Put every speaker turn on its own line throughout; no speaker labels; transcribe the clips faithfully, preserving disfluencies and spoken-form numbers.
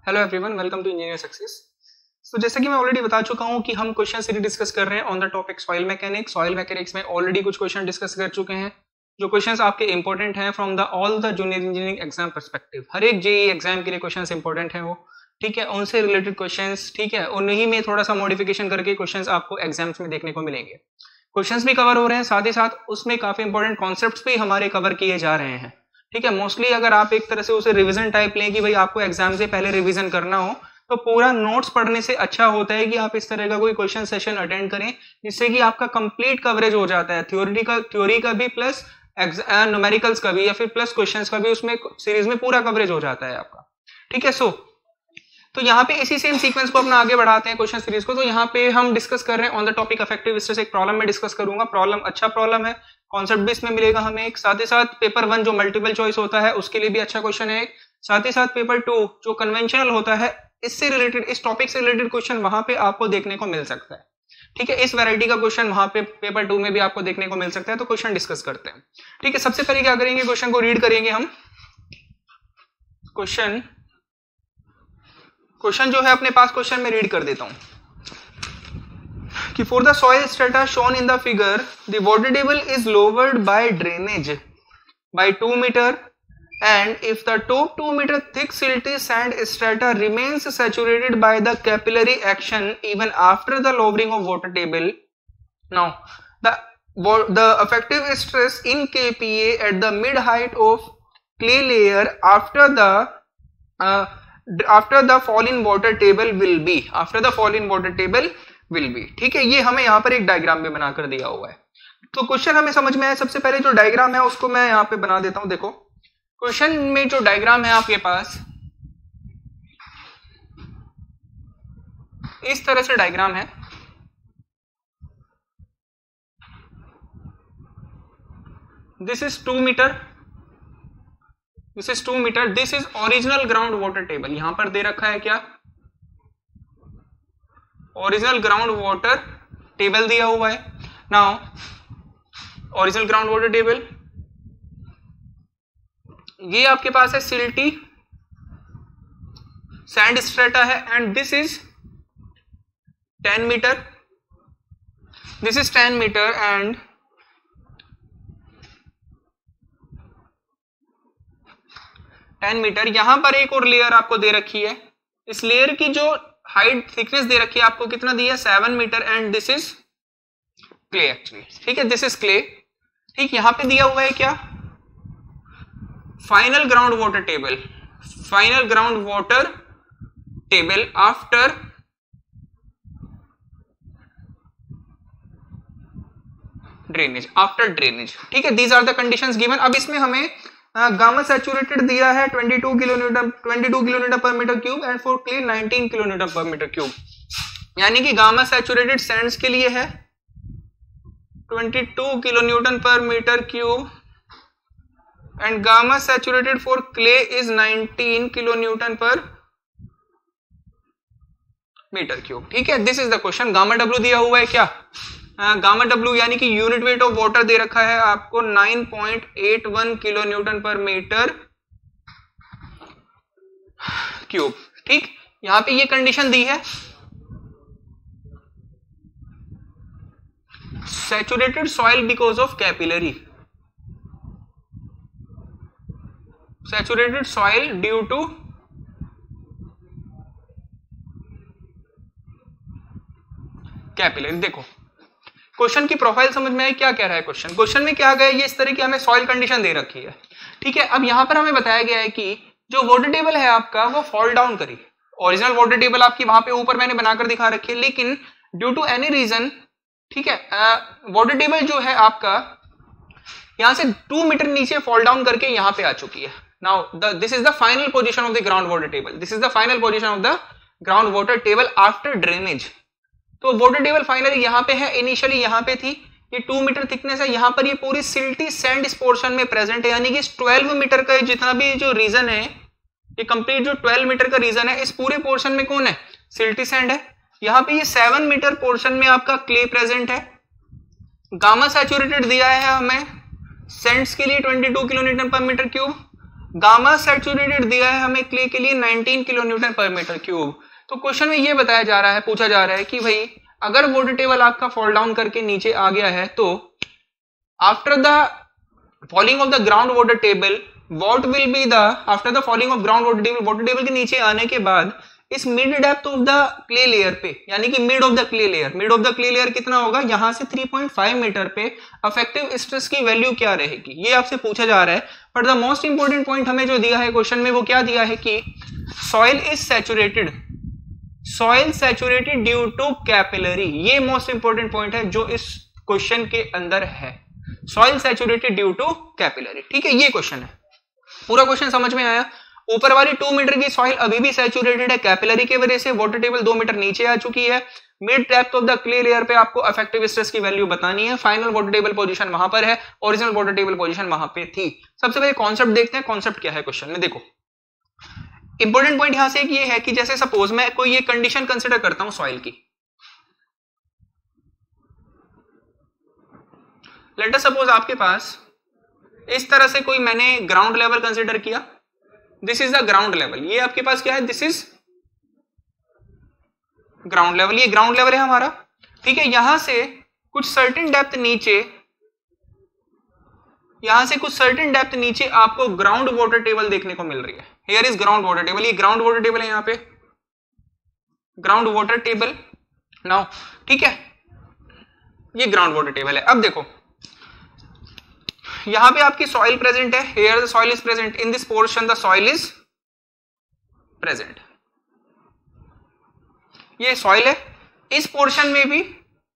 Hello everyone, welcome to engineer success. तो जैसा कि मैं ऑलरेडी बता चुका हूं कि हम क्वेश्चन सीरीज डिस्कस कर रहे हैं on the topic soil mechanics. Soil mechanics में ऑलरेडी कुछ क्वेश्चन डिस्कस कर चुके हैं जो क्वेश्चंस आपके इंपॉर्टेंट हैं from the all the junior engineering exam perspective. हर एक जेईई एग्जाम के लिए क्वेश्चंस इंपॉर्टेंट हैं वो, ठीक है, उनसे रिलेटेड क्वेश्चंस, ठीक है, उन्हीं में थोड़ा सा मॉडिफिकेशन करके क्वेश्चंस आपको एग्जाम्स में देखने को मिलेंगे। क्वेश्चंस भी कवर हो रहे हैं, साथ ही साथ उसमें काफी इंपॉर्टेंट कॉन्सेप्ट्स भी हमारे कवर किए जा रहे हैं, ठीक है। मोस्टली अगर आप एक तरह से उसे रिवीजन टाइप लें कि भाई आपको एग्जाम से पहले रिवीजन करना हो, तो पूरा नोट्स पढ़ने से अच्छा होता है कि आप इस तरह का कोई क्वेश्चन सेशन अटेंड करें, जिससे कि आपका कंप्लीट कवरेज हो जाता है, थ्योरी का थ्योरी का भी प्लस न्यूमेरिकल्स का भी या फिर प्लस क्वेश्चंस का भी, उसमें सीरीज में पूरा कवरेज हो जाता है आपका, ठीक है। सो तो यहाँ पे इसी सेम सीक्वेंस को अपना आगे बढ़ाते हैं क्वेश्चन सीरीज को। तो यहाँ पे हम डिस्कस कर रहे हैं on the topic effective stress. एक प्रॉब्लम में डिस्कस करूंगा, प्रॉब्लम अच्छा प्रॉब्लम है, कॉन्सेप्ट भी इसमें मिलेगा हमें एक, साथ ही साथ पेपर वन जो मल्टीपल चॉइस होता है उसके लिए भी अच्छा क्वेश्चन है एक, साथ ही साथ पेपर टू जो कन्वेंशनल होता है इससे रिलेटेड, इस टॉपिक से रिलेटेड क्वेश्चन वहां पे आपको देखने को मिल सकता है, ठीक है। इस वैरायटी का क्वेश्चन वहां पे पेपर टू में भी आपको देखने को मिल सकता है। तो क्वेश्चन डिस्कस करते हैं, ठीक है। सबसे पहले क्या करेंगे, क्वेश्चन को रीड करेंगे हम। क्वेश्चन क्वेश्चन जो है अपने पास, क्वेश्चन में रीड कर देता हूं कि for the soil strata shown in the figure the water table is lowered by drainage by two metre and if the top two meter thick silty sand strata remains saturated by the capillary action even after the lowering of water table, now the the effective stress in K P A at the mid height of clay layer after the uh, after the fall in water table will be after the fall in water table will be ठीक है। ये हमें यहाँ पर एक diagram भी बनाकर दिया हुआ है, तो क्वेश्चन हमें समझ में आया। सबसे पहले जो डायग्राम है उसको मैं यहाँ पे बना देता हूँ। देखो क्वेश्चन में जो डायग्राम है आपके पास इस तरह से डायग्राम है। This is two metre, this is two metre, this is original ground water table. यहां पर दे रखा है क्या, ओरिजिनल ग्राउंड वाटर टेबल दिया हुआ है। Now original ground water table, ये आपके पास है सिल्टी सैंड स्ट्रेटा है and this is ten metre, this is ten metre and ten metre. यहां पर एक और लेयर आपको दे रखी है, इस लेयर की जो हाइट थिकनेस दे रखी है आपको कितना दी है, seven metre and this is clay actually, ठीक है, दिस इज क्ले, ठीक। यहां पे दिया हुआ है क्या, final ground water table, final ground water table after drainage, after drainage, ठीक है। These are the conditions given. अब इसमें हमें गामा सैचुरेटेड दिया है बाईस किलोन्यूटन बाईस kilonewton per metre cube and for clay nineteen kilonewton per metre cube, यानी कि गामा सैचुरेटेड सैंड्स के लिए है बाईस kilonewton per metre cube and gamma saturated for clay is nineteen kilonewton per meter cube, ठीक है। This is the question. Gamma W दिया हुआ है क्या, गामा डब्ल्यू यानी कि यूनिट वेट ऑफ वाटर दे रखा है आपको nine point eight one kilonewton per metre cube, ठीक। यहां पे ये कंडीशन दी है, saturated soil because of capillary, saturated soil due to capillary. देखो क्वेश्चन की प्रोफाइल समझ में आई, क्या कह रहा है क्वेश्चन। क्वेश्चन में क्या गया, ये इस तरह की हमें सॉइल कंडीशन दे रखी है, ठीक है। अब यहां पर हमें बताया गया है कि जो वाटर टेबल है आपका वो फॉल डाउन करी, ओरिजिनल वाटर टेबल आपकी वहां पे ऊपर मैंने बनाकर दिखा रखी है, लेकिन ड्यू टू एनी रीजन, ठीक है, वाटर टेबल जो है आपका यहां से टू मीटर नीचे फॉल डाउन करके यहां पे आ चुकी है। Now the this is the final position of the groundwater table. This is the final position of the groundwater table after drainage. तो वाटर टेबल फाइनली यहाँ पे है, इनिशियली यहाँ पे थी, ये टू मीटर थिकनेस है, यहाँ पर ये पूरी सिल्टी सैंड इस पोर्शन में प्रेजेंट है, यानी कि इस ट्वेल्व मीटर का जितना भी जो रीजन है, ये कंप्लीट जो ट्वेल्व मीटर का रीजन है, इस पूरे पोर्शन में कौन है, सिल्टी सैंड है। यहाँ पे ये सेवन मीटर पोर्शन में आपका क्ले प्रेजेंट है। गामा सैचुरेटेड दिया है हमें सैंड्स के लिए बाईस kilonewton per metre cube, gamma saturated दिया है हमें क्ले के लिए nineteen kilo Newton per metre cube. तो क्वेश्चन में ये बताया जा रहा है, पूछा जा रहा है कि भाई अगर वाटर टेबल आपका फॉल डाउन करके नीचे आ गया है तो after the falling of the ground water table what will be the after the falling of ground water table, water table के नीचे आने के बाद इस mid depth of the clay layer पे, यानी कि mid of the clay layer, mid of the clay layer कितना होगा, यहां से थ्री पॉइंट फाइव मीटर पे अफेक्टिव स्ट्रेस की वैल्यू क्या रहेगी, ये आपसे पूछा जा रहा है। But the most important point हमें जो दिया है क्वेश्चन में वो क्या दिया है कि soil is saturated, soil saturated due to capillary, ये मोस्ट इंपोर्टेंट पॉइंट है जो इस क्वेश्चन के अंदर है, soil saturated due to capillary. ठीक है, ये क्वेश्चन है। पूरा क्वेश्चन समझ में आया। ऊपर वाली टू मीटर की सॉइल अभी भी सैचुरेटेड है कैपिलरी की वजह से, वाटर टेबल दो मीटर नीचे आ चुकी है, mid depth of the clay layer पे आपको इफेक्टिव स्ट्रेस की वैल्यू बतानी है, फाइनल वाटर टेबल पोजीशन वहां पर है, ओरिजिनल वाटर टेबल पोजीशन वहां पे थी। सबसे पहले कॉन्सेप्ट देखते हैं, कॉन्सेप्ट क्या है क्वेश्चन में। देखो इंपॉर्टेंट पॉइंट यहां से एक ये है कि जैसे सपोज मैं कोई ये कंडीशन कंसिडर करता हूं सॉइल की, लेट अस सपोज आपके पास इस तरह से कोई मैंने ग्राउंड लेवल कंसिडर किया, this is the ground level, ये आपके पास क्या है, दिस इज ग्राउंड लेवल, ये ग्राउंड लेवल है हमारा। ठीक है, यहां से कुछ सर्टेन डेप्थ नीचे, यहां से कुछ सर्टेन डेप्थ नीचे आपको ग्राउंड वाटर टेबल देखने को मिल रही है। Here is ground water table, ये ग्राउंड वाटर टेबल है, यहां पे ग्राउंड वाटर टेबल नाउ। ठीक है, ये ग्राउंड वाटर टेबल है। अब देखो यहां पे आपकी सॉइल प्रेजेंट है, here the soil is present, in this portion the soil is present, ये सॉइल है, इस पोर्शन में भी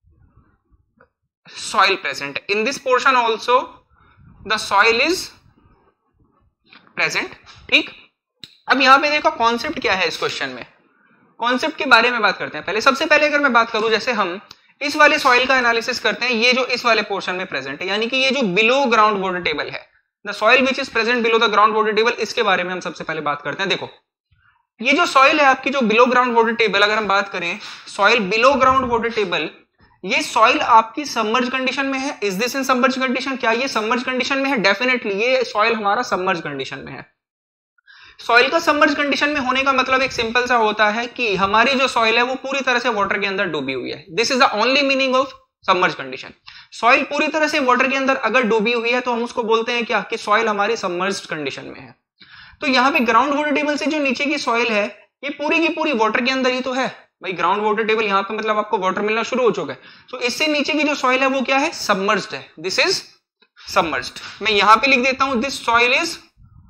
सॉइल प्रेजेंट है, in this portion also the soil is present. ठीक, अब यहां पे देखो कॉन्सेप्ट क्या है इस क्वेश्चन में, कॉन्सेप्ट के बारे में बात करते हैं। पहले सबसे पहले अगर मैं बात करूं, जैसे हम इस वाले सॉइल का एनालिसिस करते हैं, ये जो इस वाले पोर्शन में प्रेजेंट है, यानी कि ये जो बिलो ग्राउंड वाटर टेबल है, the soil which is present below the ground water table, इसके बारे में हम सबसे पहले बात करते हैं। देखो ये जो सॉइल है आपकी, जो बिलो ग्राउंड वाटर टेबल, अगर हम बात करें soil below ground water table, ये सॉइल आपकी सबमर्ज कंडीशन में है। Is this in submerge condition, क्या ये सबमर्ज कंडीशन में है? डेफिनेटली ये सॉइल हमारा सबमर्ज कंडीशन में है। सॉइल का सबमर्ज कंडीशन में होने का मतलब एक सिंपल सा होता है कि हमारी जो सॉइल है वो पूरी तरह से वाटर के अंदर डूबी हुई है। This is the only meaning of submerge condition. Soil पूरी तरह से वाटर के अंदर अगर डूबी हुई है तो हम उसको बोलते हैं क्या, कि सॉइल हमारी सबमर्ज्ड कंडीशन में है। तो यहाँ पे ग्राउंड वाटर टेबल से जो नीचे की सॉइल है ये पूरी की पूरी वाटर के अंदर ही तो है भाई। ग्राउंड वाटर टेबल यहाँ पे मतलब आपको वाटर मिलना शुरू हो चुका है, तो इससे नीचे की जो सॉइल है वो क्या है, सबमर्ज्ड है। This is submerged. मैं यहां पे लिख देता हूं this soil is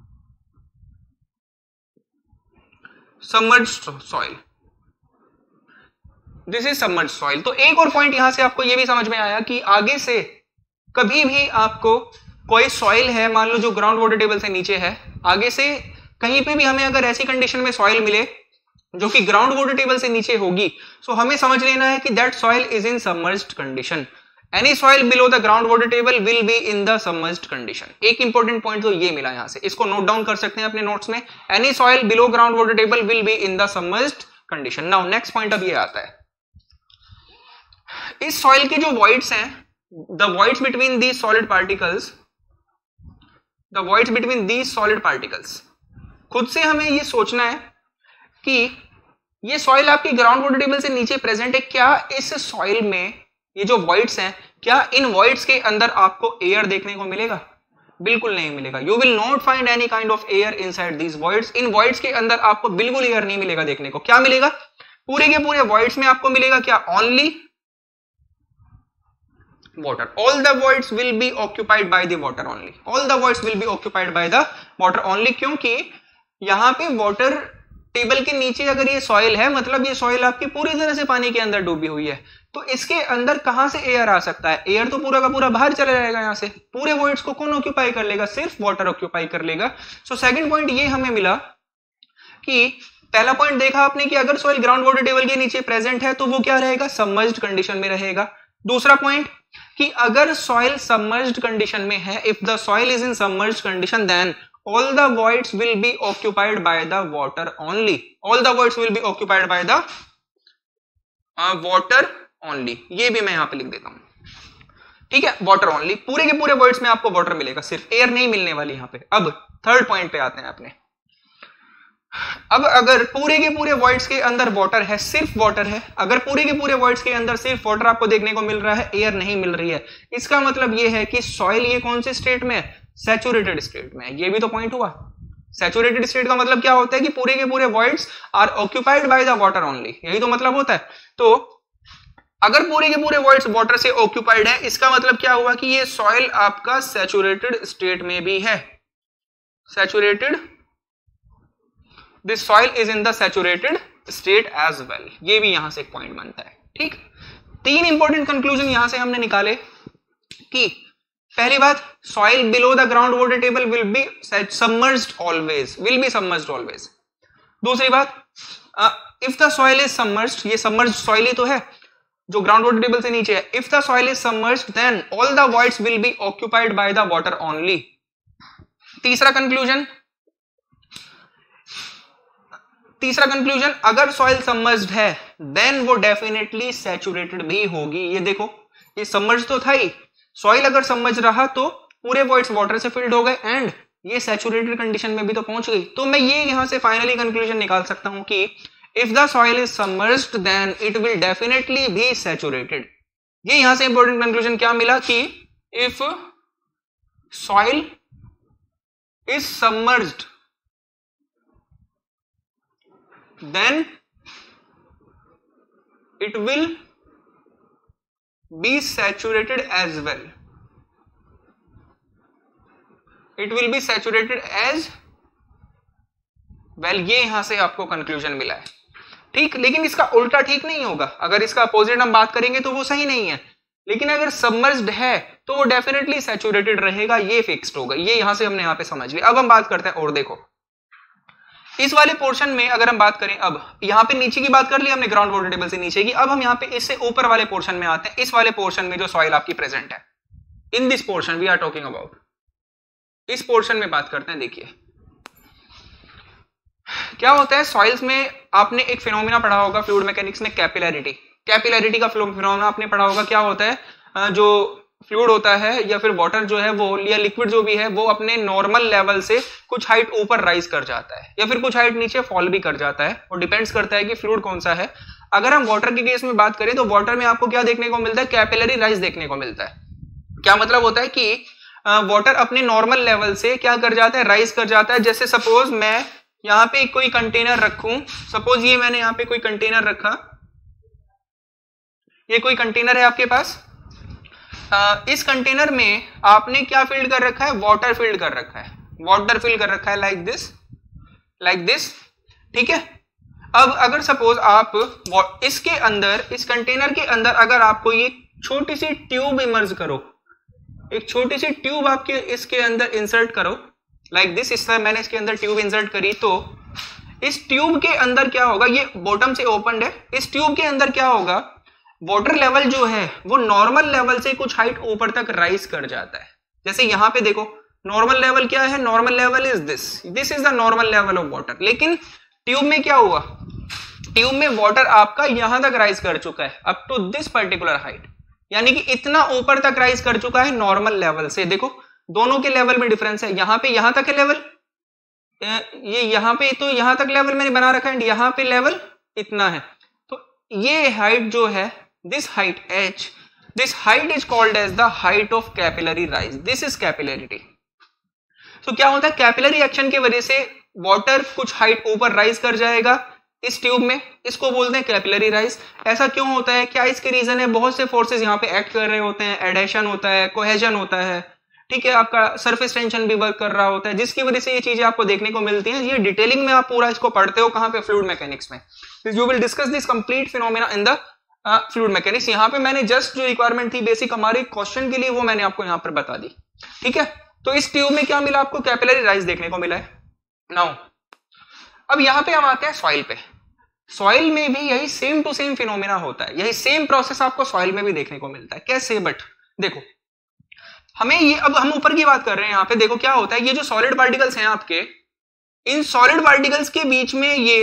submerged soil, this is submerged soil. तो एक और पॉइंट यहां से आपको यह भी समझ में आया कि आगे से कभी भी आपको कोई सॉइल है, मान लो जो ग्राउंड वाटर टेबल से नीचे है, आगे से कहीं पे भी हमें अगर ऐसी कंडीशन में सॉइल मिले जो कि ग्राउंड वाटर टेबल से नीचे होगी, सो हमें समझ लेना है कि that soil is in submerged condition. Any soil below the ground water table will be in the submerged condition. एक इंपॉर्टेंट पॉइंट तो ये मिला यहां से, इसको नोट डाउन कर सकते हैं अपने नोट्स में। Any soil below ground water table will be in the submerged condition. Now next point अब ये आता है, इस सॉइल के जो वॉइड्स हैं, the voids between these solid particles, the voids between these solid particles, खुद से हमें ये सोचना है कि ये सॉइल आपकी ग्राउंड वाटर टेबल से नीचे प्रेजेंट है, क्या इस सॉइल में ये जो वॉइड्स हैं, क्या इन वॉइड्स के अंदर आपको एयर देखने को मिलेगा? बिल्कुल नहीं मिलेगा। You will not find any kind of air inside these voids. इन वॉइड्स के अंदर आपको बिल्कुल एयर नहीं मिलेगा देखने को। क्या मिलेगा? पूरे के पूरे वॉइड्स में आपको मिलेगा क्या? Only water. All the voids will be occupied by the water only. All the voids will be occupied by the water only. क्योंकि यहाँ पे वाटर टेबल के नीचे अगर ये सॉइल है, मतलब ये सॉइल आपकी पूरी तरह से पानी के अंदर डूबी हुई है, तो इसके अंदर कहां से एयर आ सकता है? एयर तो पूरा का पूरा बाहर चला जाएगा यहाँ से। पूरे वॉइड्स को कौन ऑक्यूपाई कर लेगा? सिर्फ वाटर ऑक्यूपाई कर लेगा। सो सेकंड पॉइंट ये हमें मिला कि पहला पॉइंट देखा आपने कि अगर सॉइल ग्राउंड वाटर टेबल के नीचे प्रेजेंट है तो वो क्या रहेगा? सबमर्ज्ड कंडीशन में रहेगा। दूसरा पॉइंट कि अगर सॉइल सबमर्ज्ड कंडीशन में है, if the soil is in submerged condition, then all the voids will be occupied by the water only. All the voids will be occupied by the uh, water only. ये भी मैं यहां पे लिख देता हूं। ठीक है, वाटर ओनली, पूरे के पूरे वॉइड्स में आपको वाटर मिलेगा, सिर्फ एयर नहीं मिलने वाली यहां पे। अब थर्ड पॉइंट पे आते हैं अपने। अब अगर पूरे के पूरे वॉइड्स के अंदर वाटर है, सिर्फ वाटर है, अगर पूरे के पूरे वॉइड्स के अंदर सिर्फ वाटर आपको देखने को मिल रहा है, एयर नहीं मिल रही है, इसका मतलब ये है कि सॉइल ये कौन से स्टेट में है, सैचुरेटेड स्टेट में है। ये भी तो पॉइंट हुआ। सैचुरेटेड स्टेट का मतलब क्या होता है कि पूरे के पूरे voids are occupied by the water only, यही तो मतलब होता है। तो अगर पूरे के पूरे वॉइड्स वाटर से ऑक्यूपाइड है, इसका मतलब क्या हुआ कि ये सॉइल आपका सैचुरेटेड स्टेट में भी है, saturated, this soil is in the saturated state as well. ये भी यहां से एक पॉइंट बनता है। ठीक, तीन इंपॉर्टेंट कंक्लूजन यहां से हमने निकाले कि पहली बात, soil below the ground water table will be submerged always, will be submerged always. दूसरी बात, if the soil is submerged, ये सबमर्ज्ड सॉइल ही तो है जो ग्राउंड वाटर टेबल से नीचे है, if the soil is submerged then all the voids will be occupied by the water only. तीसरा कंक्लूजन, तीसरा कंक्लूजन, अगर सॉइल सबमर्ज्ड है देन वो डेफिनेटली सैचुरेटेड भी होगी। ये देखो, ये सबमर्ज्ड तो था ही, सॉइल अगर सबमर्ज रहा तो पूरे वॉइड्स वाटर से फिल्ड हो गए एंड ये सैचुरेटेड कंडीशन में भी तो पहुंच गई। तो मैं ये यहां से फाइनली कंक्लूजन निकाल सकता हूं कि if the soil is submerged then it will definitely be saturated. ये यहां से इंपॉर्टेंट कंक्लूजन क्या मिला कि if soil is submerged then it will be saturated as well, it will be saturated as well। ये यहां से आपको कंक्लूजन मिला है। ठीक, लेकिन इसका उल्टा ठीक नहीं होगा, अगर इसका अपोजिट हम बात करेंगे तो वो सही नहीं है, लेकिन अगर सबमर्ज्ड है तो वो डेफिनेटली सैचुरेटेड रहेगा, ये फिक्स्ड होगा। ये यहां से हमने यहां पे समझ लिया। अब हम बात करते हैं, और देखो इस वाले पोर्शन में अगर हम बात करें, अब यहां पे नीचे की बात कर ली हमने, ग्राउंड वाटर टेबल से नीचे की। अब हम यहां पे इससे ऊपर वाले पोर्शन में आते हैं, इस वाले पोर्शन में जो सॉइल आपकी प्रेजेंट है, in this portion we are talking about, इस पोर्शन में बात करते हैं। देखिए क्या होता है सॉइल्स में, आपने एक फिनोमिना पढ़ा होगा फ्लूइड मैकेनिक्स में, कैपिलैरिटी। कैपिलैरिटी का फिनोमिना आपने पढ़ा होगा। क्या होता है, जो फ्लूइड होता है या फिर वाटर जो है वो या लिक्विड जो भी है वो अपने नॉर्मल लेवल से कुछ हाइट ऊपर राइज कर जाता है या फिर कुछ हाइट नीचे फॉल भी कर जाता है, और डिपेंड्स करता है कि फ्लूइड कौन सा है। अगर हम वाटर के केस में बात करें तो वाटर में आपको क्या देखने को मिलता है, कैपिलरी राइज देखने को मिलता है। क्या मतलब होता है कि वाटर अपने नॉर्मल लेवल से क्या कर जाता है, राइज कर जाता है। जैसे सपोज मैं यहाँ पे कोई कंटेनर रखूं, सपोज ये मैंने यहाँ पे कोई कंटेनर रखा, ये कोई कंटेनर है आपके पास, Uh, इस कंटेनर में आपने क्या फिल्ड कर रखा है, वाटर फिल्ड कर रखा है, वाटर फिल कर रखा है लाइक दिस, लाइक दिस। ठीक है, अब अगर सपोज आप इसके अंदर, इस कंटेनर के अंदर अगर आपको ये छोटी सी ट्यूब इमर्ज करो, एक छोटी सी ट्यूब आपके इसके अंदर इंसर्ट करो लाइक दिस, इस तरह मैंने इसके अंदर ट्यूब इंसर्ट करी, तो इस ट्यूब के अंदर क्या होगा, ये बॉटम से ओपन है, इस ट्यूब के अंदर क्या होगा, वाटर लेवल जो है वो नॉर्मल लेवल से कुछ हाइट ऊपर तक राइज कर जाता है। जैसे यहां पे देखो नॉर्मल लेवल क्या है, normal level is this, this is the normal level of water. लेकिन ट्यूब में क्या हुआ, ट्यूब में वाटर आपका यहां तक राइज कर चुका है up to this particular height, यानी कि इतना ऊपर तक राइज कर चुका है नॉर्मल लेवल से। देखो दोनों के लेवल में डिफरेंस है, यहां पे यहां तक है लेवल, ये यहां पे तो यहां तक लेवल मैंने बना रखा है, यहां पे लेवल इतना है। तो ये हाइट जो है, this height h, this height is called as the height of capillary rise, this is capillarity। so क्या होता है, कैपिलरी एक्शन की वजह से वाटर कुछ हाइट ऊपर राइज कर जाएगा इस ट्यूब में, इसको बोलते हैं कैपिलरी राइज। ऐसा क्यों होता है, क्या इसके रीजन है, बहुत से फोर्सेस यहाँ पे एक्ट कर रहे होते हैं, एडेशन होता है, कोहेजन होता है, ठीक है, आपका सरफेस टेंशन भी वर्क कर रहा होता है, जिसकी वजह से ये चीजें आपको देखने को मिलती हैं। ये डिटेलिंग में आप पूरा इसको पढ़ते हो कहाँ पे, फ्लूइड मैकेनिक्स में। You will discuss this complete phenomena in the fluid mechanics. यहाँ पे मैंने जस्ट जो रिक्वायरमेंट थी बेसिक हमारे क्वेश्चन के लिए वो मैंने आपको यहाँ पर बता दी। ठीक है, तो इस ट्यूब में क्या मिला आपको, कैपिलरी राइज देखने को मिला है। नाउ अब यहाँ पे हम आते हैं सॉइल पे। सॉइल में भी यही सेम टू सेम फिनोमेना होता है, यही सेम प्रोसेस आपको सॉइल में भी देखने को मिलता है। कैसे, बट देखो हमें ये, अब हम ऊपर की बात कर रहे हैं, यहाँ पे देखो क्या होता है, ये जो सॉलिड पार्टिकल्स हैं आपके, इन सॉलिड पार्टिकल्स के बीच में ये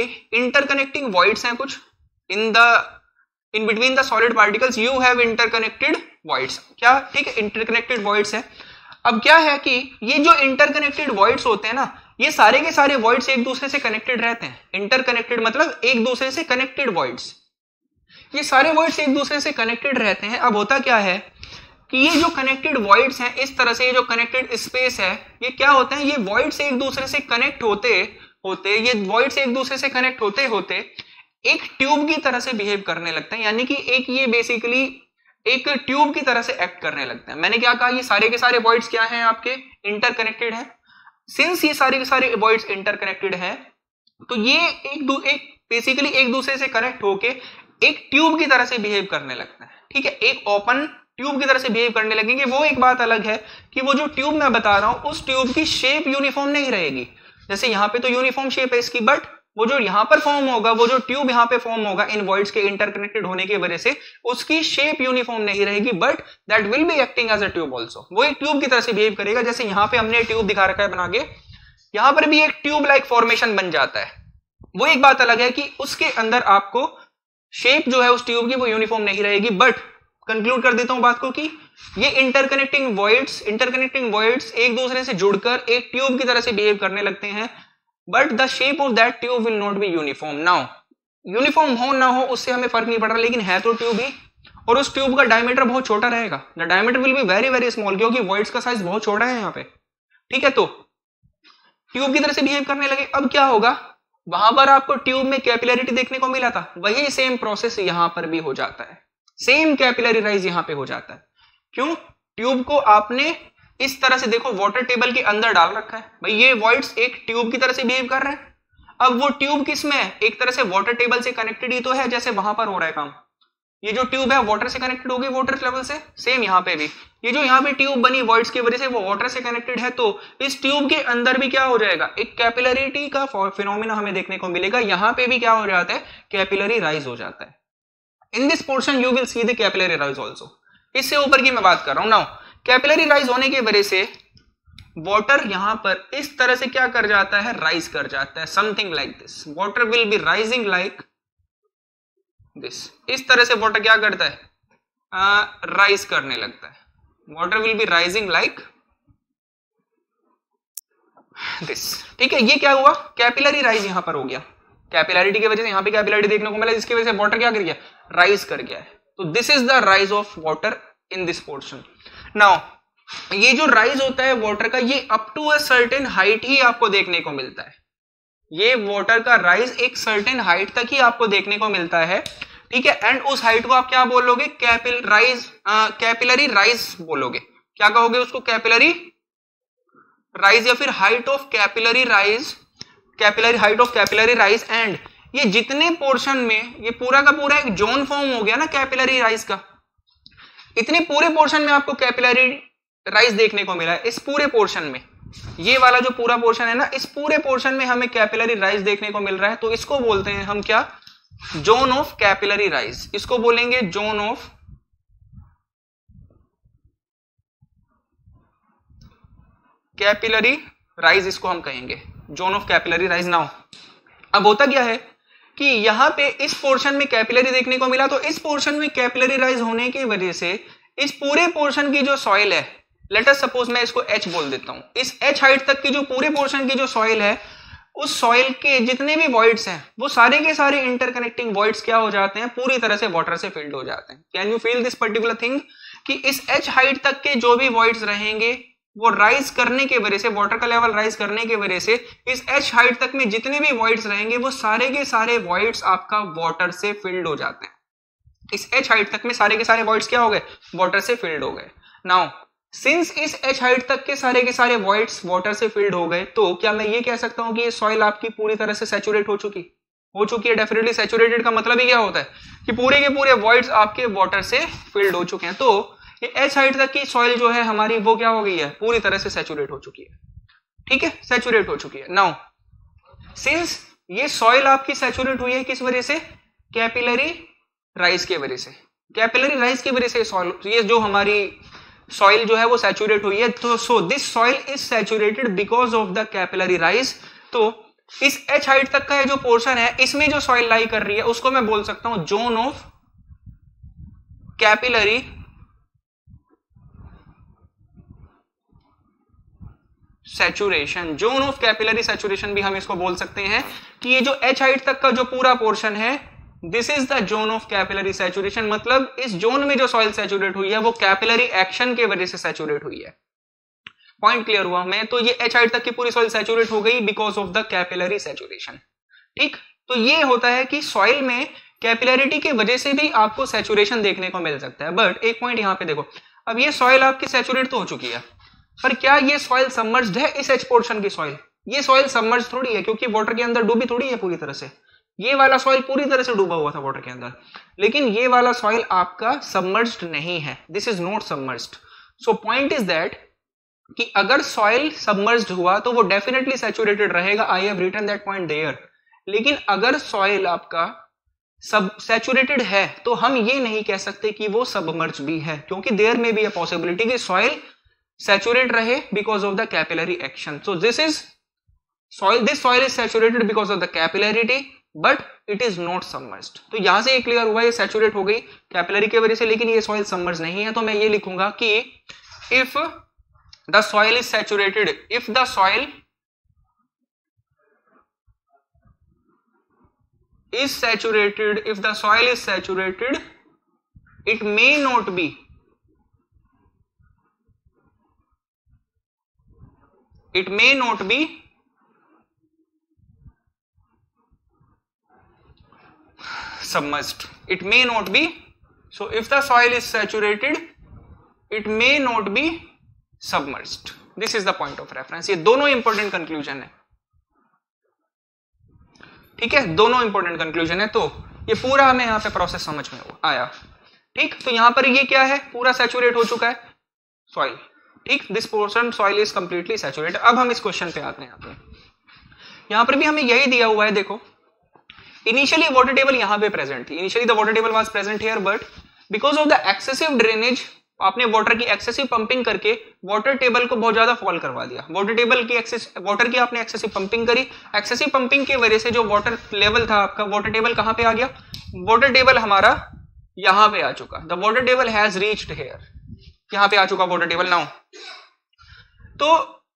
इंटरकनेक्टिंग वॉइड्स हैं कुछ, in the in between the solid particles you have interconnected voids, क्या ठीक है, इंटरकनेक्टेड वॉइड्स है। अब क्या है कि ये जो इंटरकनेक्टेड वॉइड्स होते हैं ना, ये सारे के सारे वॉइड्स एक दूसरे से कनेक्टेड रहते हैं। इंटरकनेक्टेड मतलब एक दूसरे से कनेक्टेड वॉइड्स, ये सारे वॉइड्स एक दूसरे से कनेक्टेड रहते हैं। अब होता क्या है कि ये जो कनेक्टेड वॉइड्स हैं, इस तरह से ये जो कनेक्टेड स्पेस है, ये क्या होते हैं, ये वॉइड्स एक दूसरे से कनेक्ट होते होते ये वॉइड्स एक दूसरे से कनेक्ट होते होते एक ट्यूब की तरह से बिहेव करने लगते हैं, यानी कि एक ये बेसिकली एक ट्यूब की तरह से एक्ट करने लगते हैं। मैंने क्या कहा, ये सारे के सारे वॉइड्स क्या हैं आपके, इंटरकनेक्टेड हैं। सिंस ये सारे के सारे वॉइड्स इंटरकनेक्टेड हैं, तो ये एक दू एक बेसिकली एक दूसरे से कनेक्ट होके एक ट्यूब की तरह से बिहेव करने लगता है, ठीक है, एक ओपन ट्यूब की तरह से बिहेव करने लगेंगे। वो एक बात अलग है कि वो जो ट्यूब मैं बता रहा हूं, उस ट्यूब की शेप यूनिफॉर्म नहीं रहेगी। जैसे यहाँ पे तो यूनिफॉर्म शेप है इसकी, बट वो जो यहाँ पर फॉर्म होगा, वो जो ट्यूब यहाँ पे फॉर्म होगा इन वॉइड्स के इंटरकनेक्टेड होने की वजह से, उसकी शेप यूनिफॉर्म नहीं रहेगी, but that will be acting as a tube also. वो एक ट्यूब की तरह से बिहेव करेगा। जैसे यहाँ पे हमने ट्यूब दिखा रखा है बना के, यहाँ पर भी एक ट्यूब लाइक फॉर्मेशन बन जाता है। वो एक बात अलग है कि उसके अंदर आपको शेप जो है उस ट्यूब की वो यूनिफॉर्म नहीं रहेगी। बट कंक्लूड कर देता हूं बात को कि ये इंटरकनेक्टिंग वॉइड्स इंटरकनेक्टिंग वॉइड्स एक दूसरे से जुड़कर एक ट्यूब की तरह से बिहेव करने लगते हैं, but the shape of that tube will not be uniform. Now uniform हो ना हो उससे हमें फर्क नहीं पड़ रहा, लेकिन है तो ट्यूब ही, और उस ट्यूब का डायमीटर बहुत छोटा रहेगा। The diameter will be very very small, क्योंकि वॉइड्स का साइज बहुत छोटा है यहाँ पे, ठीक है। तो ट्यूब की तरह से बिहेव करने लगे। अब क्या होगा, वहां पर आपको ट्यूब में कैपिलरिटी देखने को मिला था, वही सेम प्रोसेस यहां पर भी हो जाता है। सेम कैपिलरी राइज यहां पे हो जाता है। क्यों, ट्यूब को आपने इस तरह से देखो वाटर टेबल के अंदर डाल रखा है, भाई ये वॉइड्स एक ट्यूब की तरह से बिहेव कर रहे हैं। अब वो ट्यूब किस में है, एक तरह से वाटर टेबल से कनेक्टेड ही तो है, जैसे वहां पर हो रहा है काम। ये जो ट्यूब है वाटर से कनेक्टेड होगी, वाटर लेवल से, सेम यहाँ पे भी ये जो यहाँ पे ट्यूब बनी वॉइड्स की वजह से वो वाटर से कनेक्टेड है, तो इस ट्यूब के अंदर भी क्या हो जाएगा, एक कैपिलरिटी का फिनोमेना हमें देखने को मिलेगा। यहाँ पे भी क्या हो जाता है, कैपिलरी राइज हो जाता है। In this portion you will see the capillary rise also. इससे ऊपर की मैं बात कर रहा हूं। नाउ कैपिलरी राइज होने की वजह से वाटर यहां पर इस तरह से क्या कर जाता है, राइज कर जाता है, something like this. Water will be rising like this. इस तरह से वाटर क्या करता है, राइज करने लगता है। Water will be rising like this, ठीक है। ये क्या हुआ, कैपिलरी राइज यहां पर हो गया। कैपिलरिटी की वजह से यहां पे कैपिलरिटी देखने को मिला, जिसकी वजह से वाटर क्या कर गया, राइज कर गया है। तो this is the rise of water in this portion. Now ये जो राइज होता है वाटर का, ये up to a certain height ही आपको देखने को मिलता है। ये वाटर का राइज एक सर्टेन हाइट तक ही आपको देखने को मिलता है, ठीक है। एंड उस हाइट को आप क्या बोलोगे, कैपिल राइज कैपिलरी राइज बोलोगे। क्या कहोगे उसको, कैपिलरी राइज, या फिर height of capillary rise, capillary height of capillary rise. And ये जितने पोर्शन में, ये पूरा का पूरा एक जोन फॉर्म हो गया ना कैपिलरी राइज का, इतने पूरे पोर्शन में आपको कैपिलरी राइज देखने को मिला है। इस पूरे पोर्शन में, ये वाला जो पूरा पोर्शन है ना, इस पूरे पोर्शन में हमें कैपिलरी राइज देखने को मिल रहा है। तो इसको बोलते हैं हम क्या, जोन ऑफ कैपिलरी राइज। इसको बोलेंगे जोन ऑफ कैपिलरी राइज, इसको हम कहेंगे zone of capillary rise. Now अब होता क्या है कि यहां पे इस पोर्शन में कैपिलरी देखने को मिला, तो इस पोर्शन में कैपिलरी राइज होने की वजह से इस पूरे पोर्शन की जो सॉइल है, लेट अस सपोज मैं इसको एच बोल देता हूं, इस एच हाइट तक की जो पूरे पोर्शन की जो सॉइल है, उस सॉइल के जितने भी वॉइड्स हैं, वो सारे के सारे इंटरकनेक्टिंग वॉइड्स क्या हो जाते हैं, पूरी तरह से वाटर से फिल्ड हो जाते हैं। Can you feel this particular thing, कि इस एच हाइट तक के जो भी वॉइड्स रहेंगे, वो राइज करने के वजह से, वाटर का लेवल राइज करने की वजह से, इस एच हाइट तक में जितने भी वॉइड्स रहेंगे, वो सारे के सारे वॉइड्स आपका वाटर से फिल्ड हो जाते हैं। इस एच हाइट तक में सारे के सारे वॉइड्स क्या हो गए, वाटर से फिल्ड हो गए। नाउ सिंस इस एच हाइट तक के सारे के सारे वॉइड्स वाटर से फिल्ड हो गए, तो क्या मैं ये कह सकता हूं कि ये सॉइल आपकी पूरी तरह से सैचुरेट हो चुकी हो चुकी है। डेफिनेटली सैचुरेटेड का मतलब ही क्या होता है कि पूरे के पूरे वॉइड्स आपके वाटर से फिल्ड हो चुके हैं। तो ये एच हाइट तक की सॉइल जो है हमारी, वो क्या हो गई है, पूरी तरह से सैचुरेट हो चुकी है, ठीक है, सैचुरेट हो चुकी है। नाउ सिंस ये सॉइल आपकी सैचुरेट हुई है, किस वजह से, कैपिलरी राइज की वजह से। कैपिलरी राइज की वजह से सॉइल, ये जो हमारी सॉइल जो है वो सैचुरेट हुई है। तो so this soil is saturated because of the capillary rise. तो इस एच हाइट तक का जो पोर्शन है, इसमें जो सॉइल लाई कर रही है, उसको मैं बोल सकता हूं zone of capillary saturation, zone of capillary saturation भी हम इसको बोल सकते हैं कि ये जो एच हाइट तक का जो पूरा पोर्शन है, this is the zone of capillary saturation. मतलब इस जोन में जो सॉइल सैचुरेट हुई है वो कैपिलरी एक्शन के वजह से सैचुरेट हुई है। पॉइंट क्लियर हुआ मैं? तो ये एच हाइट तक की पूरी सॉइल सैचुरेट हो गई because of the capillary saturation. ठीक, तो ये होता है कि सॉइल में कैपिलरिटी की वजह से भी आपको सैचुरेशन देखने को मिल सकता है। बट एक पॉइंट यहां पे देखो, अब ये सॉइल आपकी सैचुरेट तो हो चुकी है, पर क्या ये सॉइल सबमर्ज्ड है? इस एच पोर्शन की सॉइल, ये सॉइल सबमर्ज्ड थोड़ी है, क्योंकि वाटर के अंदर डूबी थोड़ी है पूरी तरह से। ये वाला सॉइल पूरी तरह से डूबा हुआ था वाटर के अंदर, लेकिन ये वाला सॉइल आपका सबमर्ज्ड नहीं है, this is not submerged. So point is that कि अगर सॉइल सबमर्ज्ड हुआ तो वो डेफिनेटली सैचुरेटेड रहेगा, I have written that point there. लेकिन अगर सॉइल आपका सब सैचुरेटेड है तो हम ये नहीं कह सकते कि वो सबमर्ज भी है, क्योंकि देयर में भी अ पॉसिबिलिटी कि सॉइल सैचुरेट रहे because of the capillary action. So this is soil, this soil is saturated because of the capillarity but it is not submerged. तो यहां से ये क्लियर हुआ, ये सैचुरेट हो गई कैपिलरी की वजह से, लेकिन ये सॉइल सबमर्ज नहीं है। तो मैं ये लिखूंगा कि if the soil is saturated, if the soil is saturated, if the soil is saturated, it may not be it may not be submerged, it may not be, so if the soil is saturated it may not be submerged, this is the point of reference। ये दोनों important conclusion है, ठीक है, दोनों important conclusion है। तो ये पूरा हमें यहाँ पे प्रोसेस समझ में आया। ठीक, तो यहाँ पर ये क्या है, पूरा सैचुरेट हो चुका है सॉइल। ठीक, this portion soil is completely saturated. अब हम इस क्वेश्चन पे आते हैं। आते हैं यहाँ पर भी हमें यही दिया हुआ है। देखो, इनिशियली वाटर टेबल यहाँ पे प्रेजेंट थी, initially the water table was present here, but because of the excessive drainage, आपने वाटर की एक्सेसिव पंपिंग करके वाटर टेबल को बहुत ज्यादा फॉल करवा दिया। वाटर टेबल की एक्सेस वाटर की आपने एक्सेसिव पंपिंग करी, एक्सेसिव पंपिंग की वजह से जो वाटर लेवल था आपका, वाटर टेबल कहां पे आ गया, वाटर टेबल हमारा यहां पे आ चुका। The water table has reached here, यहां पे आ चुका वाटर टेबल नाउ। तो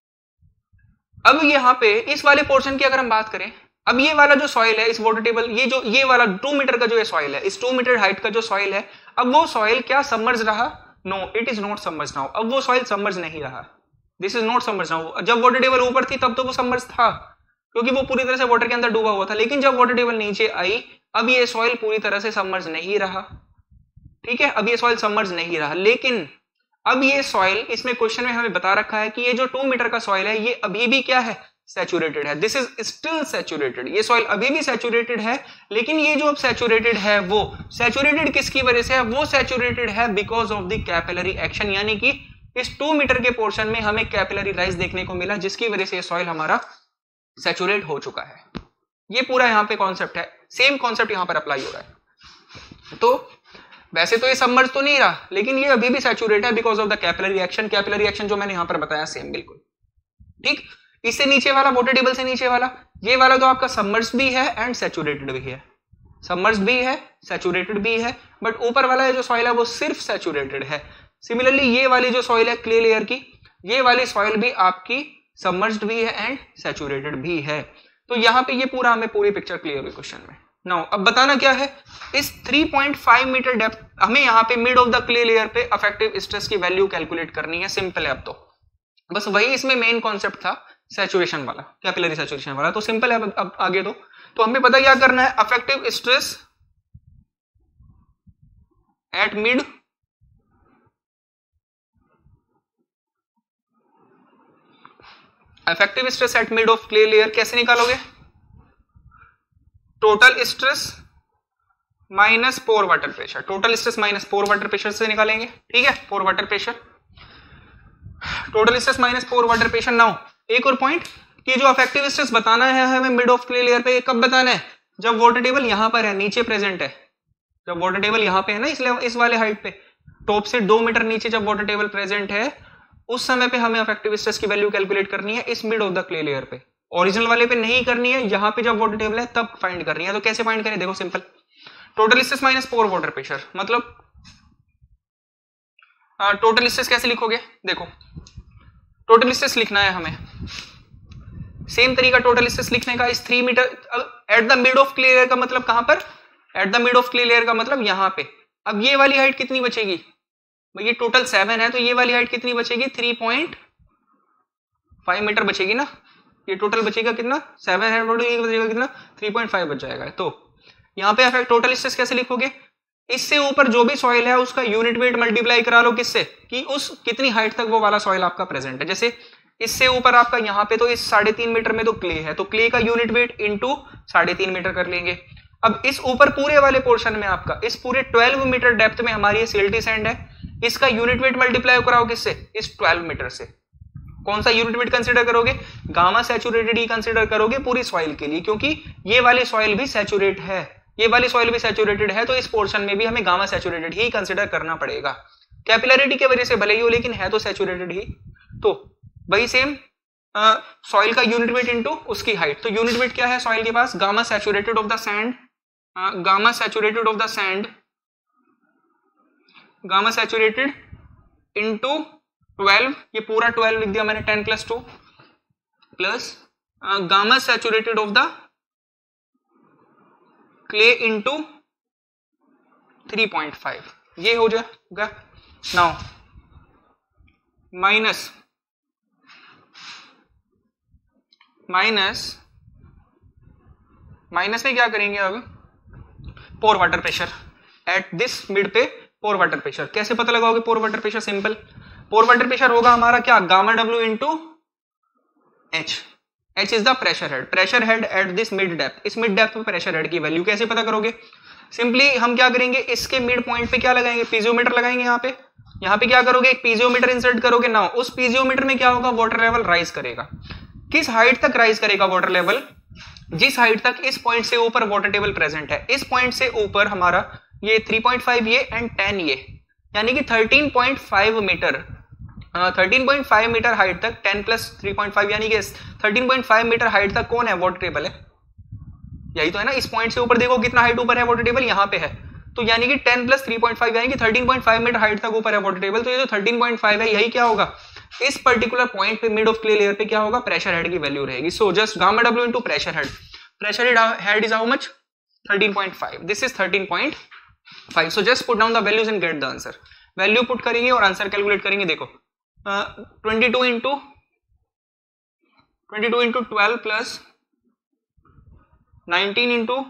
अब यहां पे इस वाले पोर्शन की अगर हम बात करें, अब ये वाला जो सॉइल है इस वाटर टेबल, ये जो ये वाला टू मीटर का जो ये सॉइल है, इस टू मीटर हाइट का जो सॉइल है, अब वो सॉइल क्या सबमर्ज रहा? No, it is not submerge now. अब वो सॉइल सबमर्ज नहीं रहा, this is not submerge now. जब वाटर टेबल ऊपर थी तब तो वो सबमर्ज था, क्योंकि वो पूरी तरह से वाटर के अंदर डूबा हुआ था। लेकिन जब वाटर टेबल नीचे आई, अब ये सॉइल पूरी तरह से सबमर्ज नहीं रहा। ठीक है, अब ये सॉइल सबमर्ज नहीं रहा, लेकिन अब ये सॉइल, इसमें क्वेश्चन में हमें बता रखा है कि ये जो टू मीटर का सॉइल है ये अभी भी क्या है, सैचुरेटेड है। दिस इज स्टिल सैचुरेटेड, ये सॉइल अभी भी सैचुरेटेड है, लेकिन ये जो अब सैचुरेटेड है वो सैचुरेटेड किसकी वजह से है? वो सैचुरेटेड है because of the capillary action, यानी कि इस टू मीटर के पोर्शन में हमें कैपिलरी राइज देखने को मिला, जिसकी वजह से ये सॉइल हमारा सैचुरेट हो चुका है। ये पूरा यहाँ पे कॉन्सेप्ट है, सेम कॉन्सेप्ट यहाँ पर अप्लाई हो रहा है। तो वैसे तो ये सबमर्ज तो नहीं रहा, लेकिन ये अभी भी सैचुरेट है because of the capillary action. Capillary action जो मैंने यहाँ पर बताया सेम बिल्कुल। ठीक, इससे नीचे वाला, वाटर टेबल से नीचे वाला, ये वाला तो आपका सबमर्ज भी है एंड सैचुरेटेड भी है, सबमर्ज भी है, सैचुरेटेड भी है, बट ऊपर वाला जो सॉइल है वो सिर्फ सैचुरेटेड है। सिमिलरली ये वाली जो सॉइल है क्ले लेयर की, ये वाली सॉइल भी आपकी सबमर्ज्ड भी है एंड सैचुरेटेड भी है। तो यहाँ पे ये पूरा हमें पूरी पिक्चर क्लियर हुई क्वेश्चन में। नाउ अब बताना क्या है, इस three point five metre depth हमें यहाँ पे mid of the clay layer पे अफेक्टिव स्ट्रेस की वैल्यू कैलकुलेट करनी है। सिंपल है, अब तो बस वही इसमें मेन कॉन्सेप्ट था, सैचुरेशन वाला, कैपिलरी सैचुरेशन वाला। तो सिंपल है, अब आगे तो तो हमें पता क्या करना है, effective stress at mid effective stress at mid of clay layer कैसे निकालोगे? Total stress minus pore water pressure, total stress minus pore water pressure से निकालेंगे। ठीक है, pore water pressure, total stress minus pore water pressure. Now एक और point कि जो अफेक्टिव स्ट्रेस बताना है हमें मिड ऑफ क्ले लेयर पे, कब बताना है? जब वाटर टेबल यहां पर है, नीचे प्रेजेंट है, जब वाटर टेबल यहां पे है ना, इसलिए इस वाले हाइट पे, टॉप से दो मीटर नीचे जब वाटर टेबल प्रेजेंट है, उस समय पे हमें अफेक्टिव स्ट्रेस की वैल्यू कैलकुलेट करनी है इस mid of the clay layer पे। ओरिजिनल वाले पे नहीं करनी है, यहां पे जब वाटर टेबल है तब फाइंड करनी है। तो कैसे फाइंड करें? देखो simple, total stress minus pore water pressure, मतलब टोटल स्ट्रेस कैसे लिखोगे? देखो टोटल स्ट्रेस लिखना है हमें। सेम तरीका टोटल स्ट्रेस लिखने का, इस three metre at the mid of clay layer का मतलब कहां पर, at the mid of clay layer का मतलब यहां पे। अब ये वाली हाइट कितनी बचेगी, ये टोटल सेवन है तो ये वाली हाइट कितनी बचेगी, थ्री पॉइंट फाइव मीटर बचेगी ना। ये टोटल बचेगा कितना, सेवन है टोटल, ये बचेगा कितना, थ्री पॉइंट फाइव बच जाएगा। तो यहाँ पे अफेक्ट टोटल स्ट्रेस कैसे लिखोगे, इससे ऊपर जो भी सॉइल है उसका यूनिट वेट मल्टीप्लाई करा लो किससे, कि उस कितनी हाइट तक वो वाला सॉइल आपका प्रेजेंट है। जैसे इससे ऊपर आपका यहाँ पे तो इस साढ़े तीन मीटर में तो क्ले है, तो क्ले का यूनिट वेट इंटू साढ़े तीन मीटर कर लेंगे। अब इस ऊपर पूरे वाले पोर्शन में आपका इस पूरे ट्वेल्व मीटर डेप्थ में हमारी सीएलटी सैंड है, इसका यूनिट वेट मल्टीप्लाई कराओ किससे, इस ट्वेल्व मीटर से। कौन सा यूनिट वेट कंसीडर करोगे, गामा सैचुरेटेड ही कंसीडर करोगे पूरी सॉइल के लिए, क्योंकि ये वाली सॉइल भी सैचुरेट है, ये वाली सॉइल भी सैचुरेटेड है, तो इस पोर्शन में भी हमें गामा सैचुरेटेड ही कंसीडर करना पड़ेगा। कैपिलरिटी के वजह से भले ही हो लेकिन है तो सैचुरेटेड ही। तो वही सेम सॉइल का यूनिट वेट इनटू उसकी हाइट, तो यूनिट वेट क्या है सॉइल के पास, gamma saturated of the sand, gamma saturated of the sand, gamma saturated into twelve, ये पूरा ट्वेल्व लिख दिया मैंने, ten plus two plus gamma saturated of the clay into three point five, ये हो जाएगा। नाउ माइनस माइनस माइनस में क्या करेंगे अब, pore water pressure at this mid पे, पोर वाटर प्रेशर कैसे पता लगाओगे, pore water pressure simple, pore water pressure होगा हमारा क्या, gamma W into H, H is the pressure head, pressure head at this mid depth, इस mid depth पे pressure head की वैल्यू कैसे पता करोगे, सिंपली हम क्या करेंगे, इसके मिड पॉइंट पे क्या लगाएंगे, पीजियोमीटर लगाएंगे, यहाँ पे यहाँ पे क्या करोगे, एक पीजियोमीटर इंसर्ट करोगे ना, उस पीजियोमीटर में क्या होगा, वाटर लेवल राइज करेगा। किस हाइट तक राइज करेगा वाटर लेवल, जिस हाइट तक इस पॉइंट से ऊपर वाटर टेबल प्रेजेंट है, इस पॉइंट से ऊपर हमारा ये थ्री पॉइंट फाइव ये एंड टेन ये, यानी कि thirteen point five metre, thirteen point five metre height तक, ten plus three point five यानी कि thirteen point five metre height तक कौन है, वाटर टेबल है, यही तो है ना। इस पॉइंट से ऊपर देखो कितना हाइट ऊपर है वाटर टेबल, यहाँ पे है, तो यानी कि ten plus three point five यानी कि thirteen point five metre height तक ऊपर है वाटर टेबल, तो ये जो थर्टीन पॉइंट फाइव है यही क्या होगा, इस पर्टिकुलर पॉइंट पे मिड ऑफ क्ले लेयर पे क्या होगा, प्रेशर हेड की वैल्यू रहेगी। So just gamma W into pressure head, pressure head is how much, thirteen point five, this is thirteen point five. So just put down the values and get the answer, value put करेंगे और answer calculate करेंगे। देखो twenty two into twenty two into twelve plus nineteen into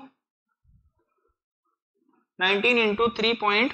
nineteen into three point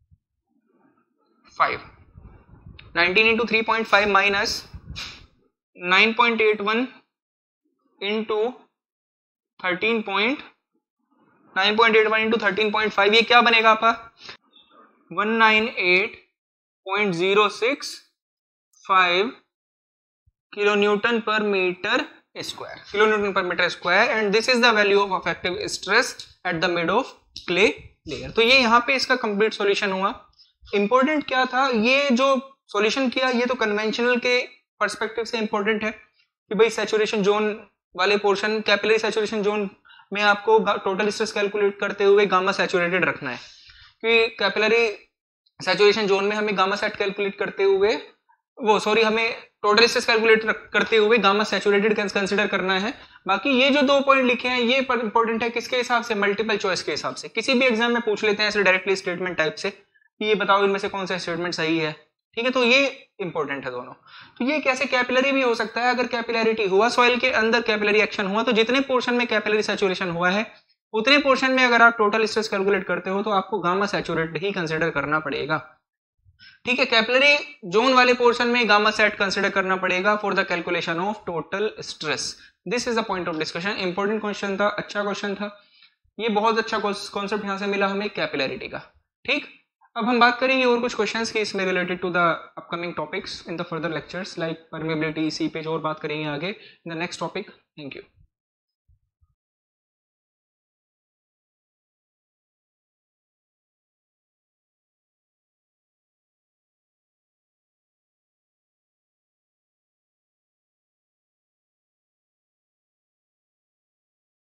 five, nineteen into three point five minus nine point eight one into thirteen point nine point eight one into thirteen point five, ये क्या बनेगा आपका, one nine eight point zero six five kilo Newton per metre square, kilo Newton per metre square, and this is the value of effective stress at the mid of clay layer. तो ये यहाँ पे इसका complete solution हुआ। Important क्या था, ये जो सॉल्यूशन किया ये तो कन्वेंशनल के पर्सपेक्टिव से इंपॉर्टेंट है कि भाई सैचुरेशन जोन वाले पोर्शन, कैपिलरी सैचुरेशन जोन में आपको टोटल स्ट्रेस कैलकुलेट करते हुए गामा सैचुरेटेड रखना है, कि कैपिलरी सैचुरेशन जोन में हमें गामा सेट कैलकुलेट करते हुए वो सॉरी हमें टोटल स्ट्रेस कैलकुलेट करते हुए गामा सैचुरेटेड कंसीडर करना है। बाकी ये जो दो पॉइंट लिखे हैं ये इंपॉर्टेंट है किसके हिसाब से, मल्टीपल चॉइस के हिसाब से। किसी भी एग्जाम में पूछ लेते हैं ऐसे डायरेक्टली स्टेटमेंट टाइप से कि ये बताओ इनमें से कौन सा स्टेटमेंट सही है, ठीक है, तो ये इंपॉर्टेंट है दोनों। तो ये कैसे कैपिलरी भी हो सकता है, अगर कैपिलरिटी हुआ सॉइल के अंदर, कैपिलरी एक्शन हुआ, तो जितने पोर्शन में कैपिलरी सैचुरेशन हुआ है उतने पोर्शन में अगर आप टोटल स्ट्रेस कैलकुलेट करते हो तो आपको गामा सैचुरेटेड ही कंसीडर करना पड़ेगा, ठीक है। कैपिलरी जोन वाले पोर्शन में गामा सेट कंसीडर करना पड़ेगा for the calculation of total stress. This is the point of discussion. Important question था, अच्छा क्वेश्चन था ये, बहुत अच्छा कॉन्सेप्ट यहाँ से मिला हमें कैपिलरिटी का, ठीक। अब हम बात करेंगे और कुछ क्वेश्चंस की इसमें related to the upcoming topics in the further lectures like permeability, seepage, और बात करेंगे आगे in the next topic. Thank you.